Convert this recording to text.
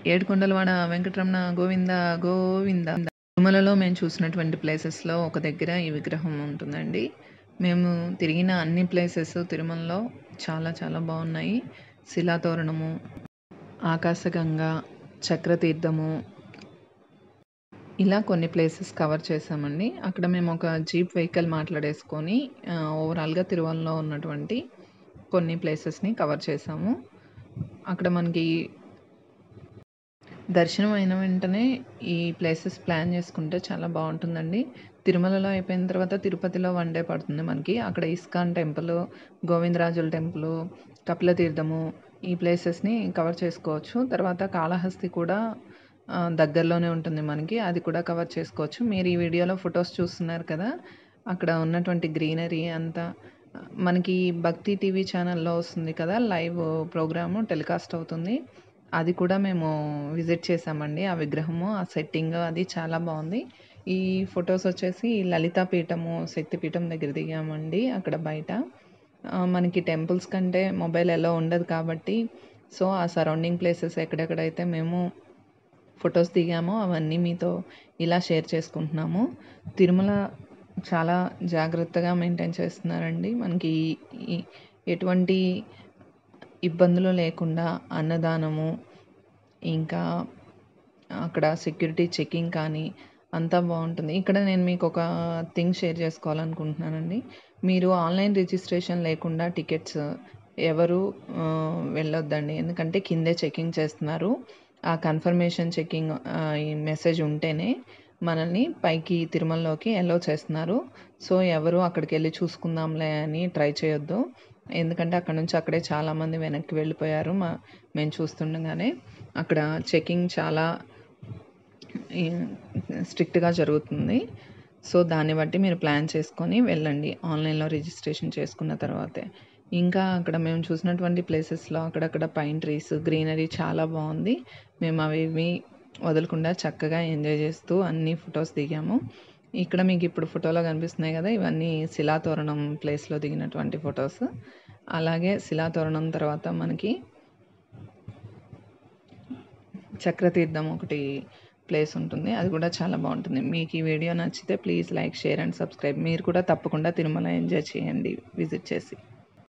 ఏడుకొండలవాడ వెంకటరమణ గోవింద గోవింద. తిరుమలలో మేము చూసినటువంటి ప్లేసెస్లో ఒక దగ్గర ఈ విగ్రహం ఉంటుందండి. మేము తిరిగిన అన్ని ప్లేసెస్ తిరుమలలో చాలా చాలా బాగున్నాయి. శిలాతోరణము, ఆకాశగంగా, చక్రతీర్థము, ఇలా కొన్ని ప్లేసెస్ కవర్ చేసామండి. అక్కడ మేము ఒక జీప్ వెహికల్ మాట్లాడేసుకొని ఓవరాల్గా తిరుమలలో ఉన్నటువంటి కొన్ని ప్లేసెస్ని కవర్ చేసాము. అక్కడ మనకి దర్శనం అయిన వెంటనే ఈ ప్లేసెస్ ప్లాన్ చేసుకుంటే చాలా బాగుంటుందండి. తిరుమలలో అయిపోయిన తర్వాత తిరుపతిలో 1 డే పడుతుంది మనకి. అక్కడ ఇస్కాన్ టెంపుల్, గోవిందరాజుల టెంపుల్, కపిలతీర్థము, ఈ ప్లేసెస్ని కవర్ చేసుకోవచ్చు. తర్వాత కాళహస్తి కూడా దగ్గరలోనే ఉంటుంది మనకి, అది కూడా కవర్ చేసుకోవచ్చు. మీరు ఈ వీడియోలో ఫొటోస్ చూస్తున్నారు కదా, అక్కడ ఉన్నటువంటి గ్రీనరీ అంతా మనకి భక్తి టీవీ ఛానల్లో వస్తుంది కదా, లైవ్ ప్రోగ్రాము టెలికాస్ట్ అవుతుంది. అది కూడా మేము విజిట్ చేసామండి. ఆ విగ్రహము, ఆ సెట్టింగ్ అది చాలా బాగుంది. ఈ ఫొటోస్ వచ్చేసి లలితాపీఠము, శక్తిపీఠం దగ్గర దిగామండి. అక్కడ బయట మనకి టెంపుల్స్ కంటే మొబైల్ ఎలా ఉండదు కాబట్టి, సో ఆ సరౌండింగ్ ప్లేసెస్ ఎక్కడెక్కడైతే మేము ఫొటోస్ దిగామో అవన్నీ మీతో ఇలా షేర్ చేసుకుంటున్నాము. తిరుమల చాలా జాగ్రత్తగా మెయింటైన్ చేస్తున్నారండి. మనకి ఎటువంటి ఇబ్బందులు లేకుండా అన్నదానము, ఇంకా అక్కడ సెక్యూరిటీ చెకింగ్ కానీ అంతా బాగుంటుంది. ఇక్కడ నేను మీకు ఒక థింగ్ షేర్ చేసుకోవాలనుకుంటున్నానండి. మీరు ఆన్లైన్ రిజిస్ట్రేషన్ లేకుండా టికెట్స్ ఎవరు వెళ్ళొద్దండి. ఎందుకంటే కిందే చెకింగ్ చేస్తున్నారు. ఆ కన్ఫర్మేషన్ చెకింగ్ ఈ మెసేజ్ ఉంటేనే మనల్ని పైకి తిరుమలలోకి అలౌ చేస్తున్నారు. సో ఎవరు అక్కడికి వెళ్ళి చూసుకుందాంలే అని ట్రై చేయొద్దు. ఎందుకంటే అక్కడ నుంచి అక్కడే చాలామంది వెనక్కి వెళ్ళిపోయారు. మేము చూస్తుండగానే అక్కడ చెకింగ్ చాలా స్ట్రిక్ట్గా జరుగుతుంది. సో దాన్ని బట్టి మీరు ప్లాన్ చేసుకొని వెళ్ళండి ఆన్లైన్లో రిజిస్ట్రేషన్ చేసుకున్న తర్వాతే. ఇంకా అక్కడ మేము చూసినటువంటి ప్లేసెస్లో అక్కడక్కడ పైన్ ట్రీస్, గ్రీనరీ చాలా బాగుంది. మేము అవి వదలకుండా చక్కగా ఎంజాయ్ చేస్తూ అన్ని ఫొటోస్ దిగాము. ఇక్కడ మీకు ఇప్పుడు ఫోటోలో కనిపిస్తున్నాయి కదా, ఇవన్నీ శిలాతోరణం ప్లేస్లో దిగినటువంటి ఫొటోస్. అలాగే శిలాతోరణం తర్వాత మనకి చక్రతీర్థం ఒకటి ప్లేస్ ఉంటుంది, అది కూడా చాలా బాగుంటుంది. మీకు ఈ వీడియో నచ్చితే please like, share and subscribe. మీరు కూడా తప్పకుండా తిరుమల ఎంజాయ్ చేయండి విజిట్ చేసి.